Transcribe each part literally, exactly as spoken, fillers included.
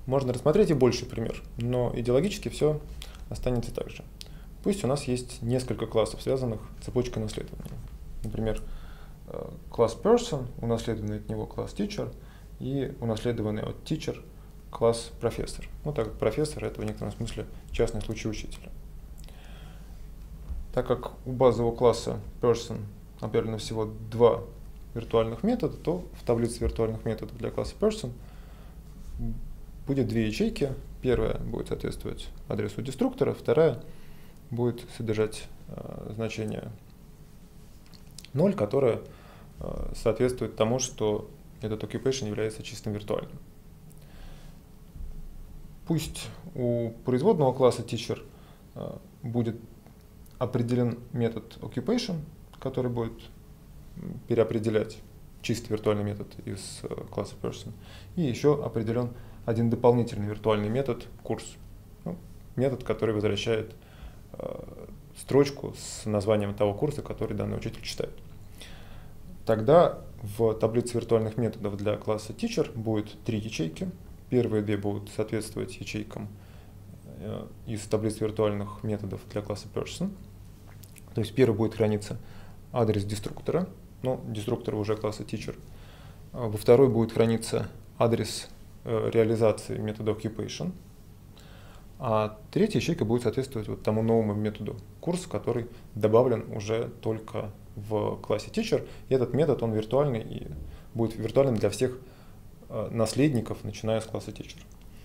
Можно рассмотреть и больший пример, но идеологически все останется так же. Пусть у нас есть несколько классов, связанных цепочкой наследования. Например, класс person, унаследованный от него класс teacher, и унаследованный от teacher класс professor. Ну, так как профессор — это в некотором смысле частный случай учителя. Так как у базового класса person объявлено всего два виртуальных метода, то в таблице виртуальных методов для класса person будет две ячейки. Первая будет соответствовать адресу деструктора, вторая будет содержать э, значение ноль, которое э, соответствует тому, что этот occupation является чистым виртуальным. Пусть у производного класса teacher э, будет определен метод occupation, который будет переопределять чистый виртуальный метод из э, класса person, и еще определен один дополнительный виртуальный метод курс, ну, метод, который возвращает э, строчку с названием того курса, который данный учитель читает. Тогда в таблице виртуальных методов для класса teacher будет три ячейки. Первые две будут соответствовать ячейкам э, из таблицы виртуальных методов для класса person. То есть первый будет храниться адрес деструктора, но деструктор уже класса teacher. Во второй будет храниться адрес э, реализации метода occupation. А третья ячейка будет соответствовать вот тому новому методу курс, который добавлен уже только в классе teacher. И этот метод, он виртуальный и будет виртуальным для всех э, наследников, начиная с класса teacher.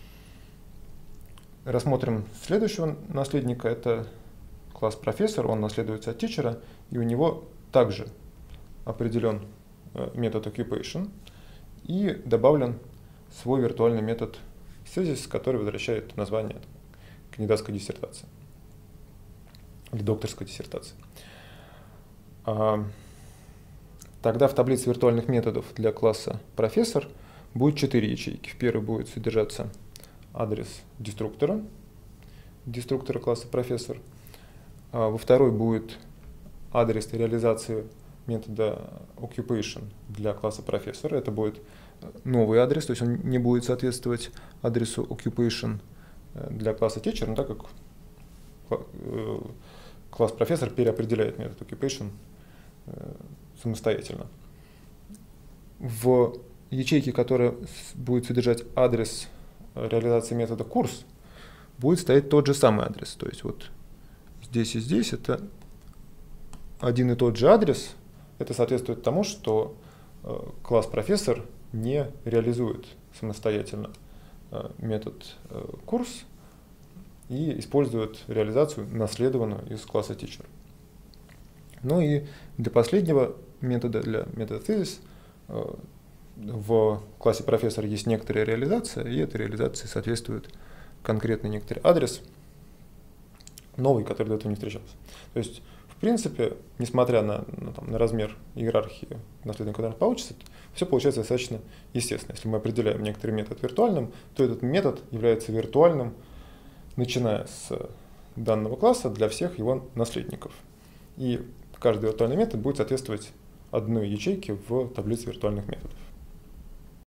Рассмотрим следующего наследника. Это класс профессор, он наследуется от teacher, и у него также определен э, метод occupation и добавлен свой виртуальный метод thesis, который возвращает название кандидатской диссертации или докторской диссертации. А, тогда в таблице виртуальных методов для класса профессор будет четыре ячейки. В первой будет содержаться адрес деструктора, деструктора класса профессор. А во второй будет адрес реализации метода occupation для класса профессора. Это будет новый адрес, то есть он не будет соответствовать адресу occupation для класса teacher, но так как класс профессор переопределяет метод occupation самостоятельно. В ячейке, которая будет содержать адрес реализации метода курс, будет стоять тот же самый адрес. То есть вот здесь и здесь это один и тот же адрес. Это соответствует тому, что класс профессор не реализует самостоятельно метод курс и использует реализацию, наследованную из класса teacher. Ну и для последнего метода, для метода thesis, в классе профессор есть некоторая реализация, и этой реализации соответствует конкретный некоторый адрес, новый, который до этого не встречался. То есть, в принципе, несмотря на, на, там, на размер иерархии наследования, который получится, все получается достаточно естественно. Если мы определяем некоторый метод виртуальным, то этот метод является виртуальным, начиная с данного класса для всех его наследников. И каждый виртуальный метод будет соответствовать одной ячейке в таблице виртуальных методов.